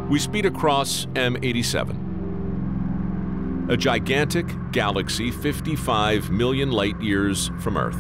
We speed across M87, a gigantic galaxy 55 million light years from Earth.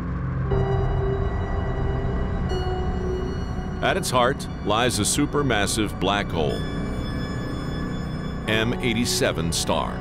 At its heart lies a supermassive black hole, M87 star.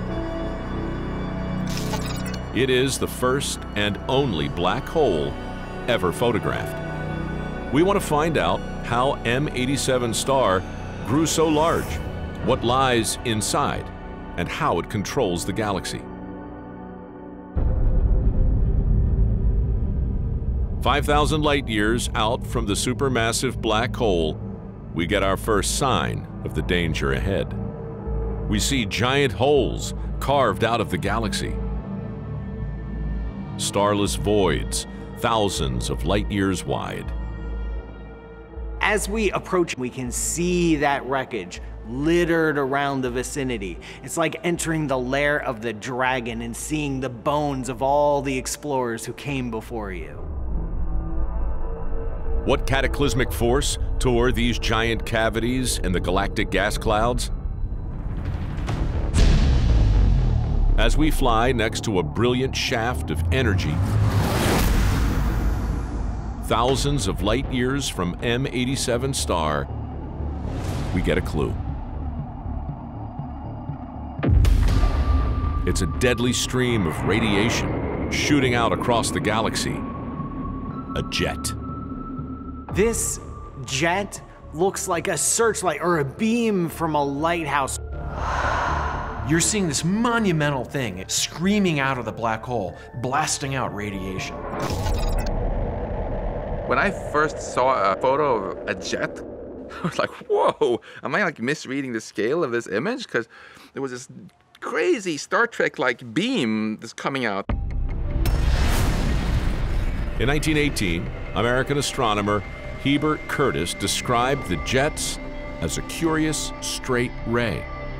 It is the first and only black hole ever photographed. We want to find out how M87 star grew so large, what lies inside, and how it controls the galaxy. 5,000 light years out from the supermassive black hole, we get our first sign of the danger ahead. We see giant holes carved out of the galaxy. Starless voids, thousands of light years wide. As we approach, we can see that wreckage littered around the vicinity. It's like entering the lair of the dragon and seeing the bones of all the explorers who came before you. What cataclysmic force tore these giant cavities in the galactic gas clouds? As we fly next to a brilliant shaft of energy, thousands of light years from M87 star, we get a clue. It's a deadly stream of radiation shooting out across the galaxy. A jet. This jet looks like a searchlight or a beam from a lighthouse. You're seeing this monumental thing screaming out of the black hole, blasting out radiation. When I first saw a photo of a jet, I was like, whoa, am I like misreading the scale of this image? Because there was this crazy Star Trek-like beam that's coming out. In 1918, American astronomer Herbert Curtis described the jets as a curious straight ray.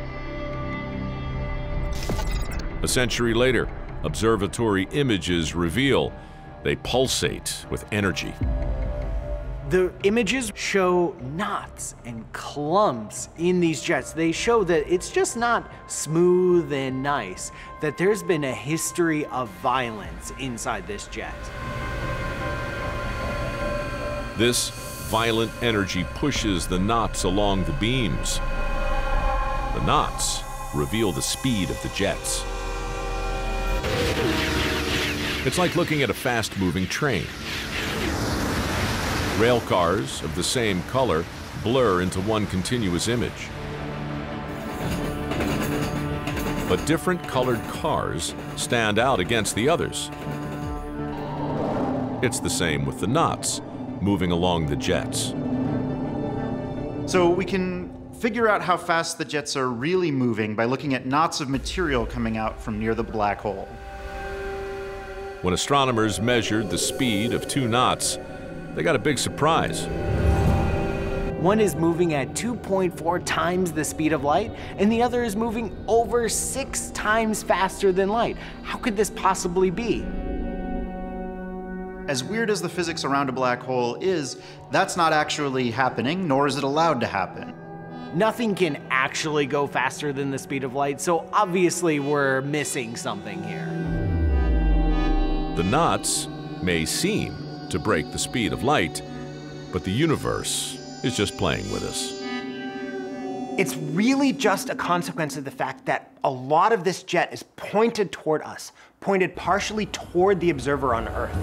A century later, observatory images reveal they pulsate with energy. The images show knots and clumps in these jets. They show that it's just not smooth and nice, that there's been a history of violence inside this jet. This violent energy pushes the knots along the beams. The knots reveal the speed of the jets. It's like looking at a fast-moving train. Rail cars of the same color blur into one continuous image. But different colored cars stand out against the others. It's the same with the knots moving along the jets. So we can figure out how fast the jets are really moving by looking at knots of material coming out from near the black hole. When astronomers measured the speed of two knots, they got a big surprise. One is moving at 2.4 times the speed of light, and the other is moving over 6 times faster than light. How could this possibly be? As weird as the physics around a black hole is, that's not actually happening, nor is it allowed to happen. Nothing can actually go faster than the speed of light, so obviously we're missing something here. The knots may seem to break the speed of light, but the universe is just playing with us. It's really just a consequence of the fact that a lot of this jet is pointed toward us, pointed partially toward the observer on Earth.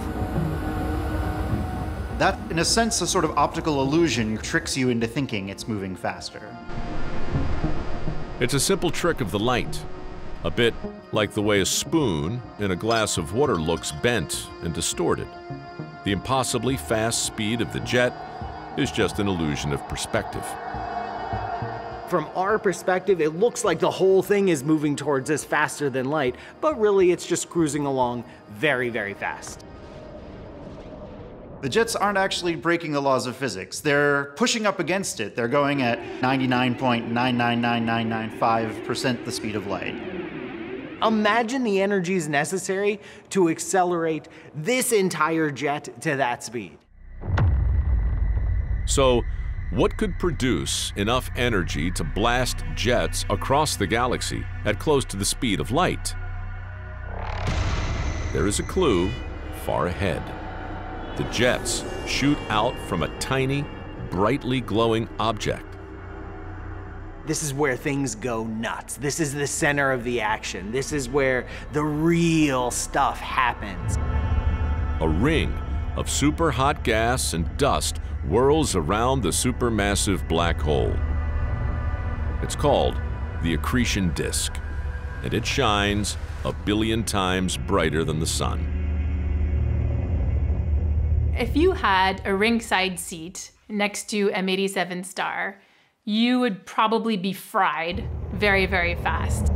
That, in a sense, a sort of optical illusion tricks you into thinking it's moving faster. It's a simple trick of the light, a bit like the way a spoon in a glass of water looks bent and distorted. The impossibly fast speed of the jet is just an illusion of perspective. From our perspective, it looks like the whole thing is moving towards us faster than light, but really it's just cruising along very, very fast. The jets aren't actually breaking the laws of physics. They're pushing up against it. They're going at 99.999995% the speed of light. Imagine the energies necessary to accelerate this entire jet to that speed. So, What could produce enough energy to blast jets across the galaxy at close to the speed of light? There is a clue far ahead. The jets shoot out from a tiny, brightly glowing object. This is where things go nuts. This is the center of the action. This is where the real stuff happens. A ring of super-hot gas and dust whirls around the supermassive black hole. It's called the accretion disk, and it shines 1 billion times brighter than the sun. If you had a ringside seat next to M87 star, you would probably be fried very, very fast.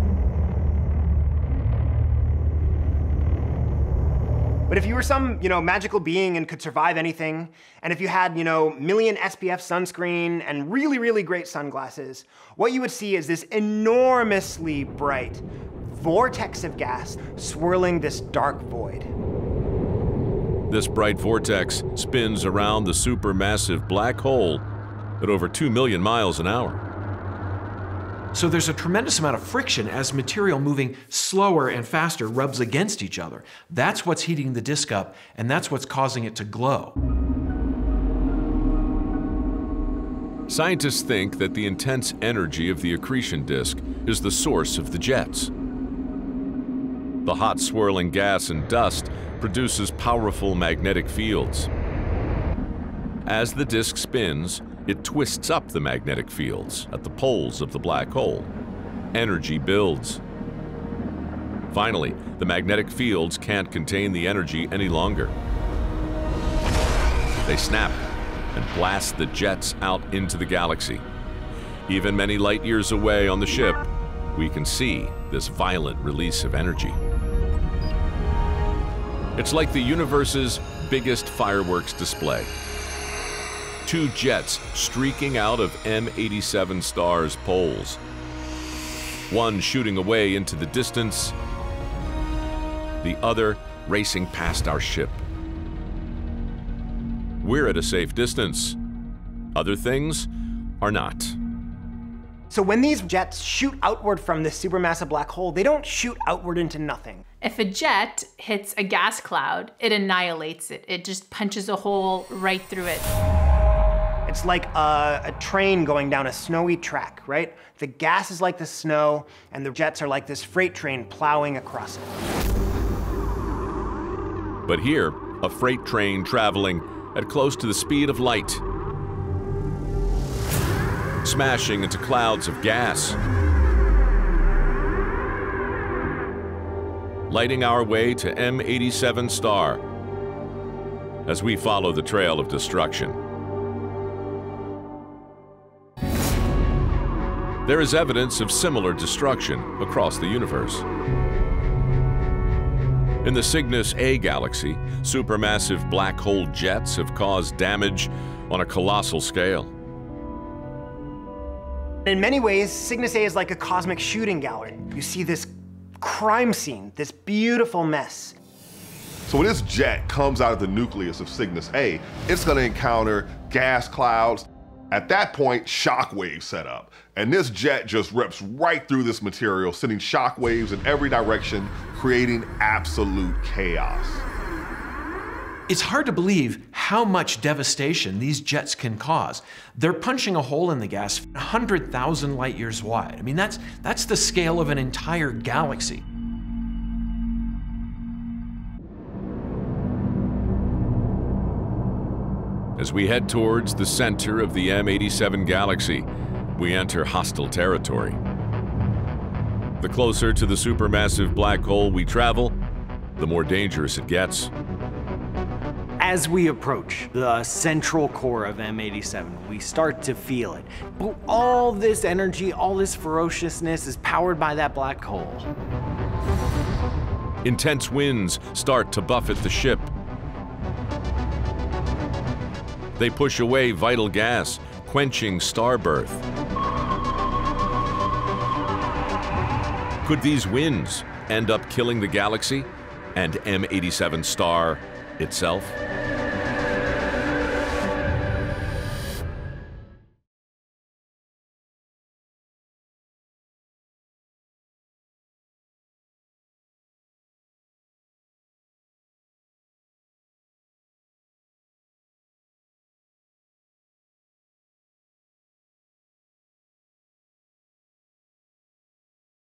But if you were some, magical being and could survive anything, and if you had, million SPF sunscreen and really, really great sunglasses, what you would see is this enormously bright vortex of gas swirling this dark void. This bright vortex spins around the supermassive black hole at over 2 million miles an hour. So there's a tremendous amount of friction as material moving slower and faster rubs against each other. That's what's heating the disk up, and that's what's causing it to glow. Scientists think that the intense energy of the accretion disk is the source of the jets. The hot swirling gas and dust produces powerful magnetic fields. As the disk spins, it twists up the magnetic fields at the poles of the black hole. Energy builds. Finally, the magnetic fields can't contain the energy any longer. They snap and blast the jets out into the galaxy. Even many light years away on the ship, we can see this violent release of energy. It's like the universe's biggest fireworks display. 2 jets streaking out of M87 star's poles. One shooting away into the distance, the other racing past our ship. We're at a safe distance. Other things are not. So when these jets shoot outward from this supermassive black hole, they don't shoot outward into nothing. If a jet hits a gas cloud, it annihilates it. It just punches a hole right through it. It's like a train going down a snowy track, right? The gas is like the snow, and the jets are like this freight train plowing across it. But here, a freight train traveling at close to the speed of light, smashing into clouds of gas, lighting our way to M87 star as we follow the trail of destruction. There is evidence of similar destruction across the universe. In the Cygnus A galaxy, supermassive black hole jets have caused damage on a colossal scale. In many ways, Cygnus A is like a cosmic shooting gallery. You see this crime scene, this beautiful mess. So when this jet comes out of the nucleus of Cygnus A, it's going to encounter gas clouds. At that point, shock waves set up. And this jet just rips right through this material, sending shock waves in every direction, creating absolute chaos. It's hard to believe how much devastation these jets can cause. They're punching a hole in the gas 100,000 light years wide. I mean, that's the scale of an entire galaxy. As we head towards the center of the M87 galaxy, we enter hostile territory. The closer to the supermassive black hole we travel, the more dangerous it gets. As we approach the central core of M87, we start to feel it. But all this energy, all this ferociousness is powered by that black hole. Intense winds start to buffet the ship. They push away vital gas, quenching star birth. Could these winds end up killing the galaxy and M87 star itself?